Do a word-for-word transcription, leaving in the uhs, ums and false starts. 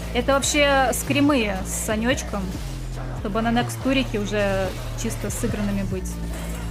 Это вообще скримы с Санечком, чтобы на некстурике уже чисто сыгранными быть.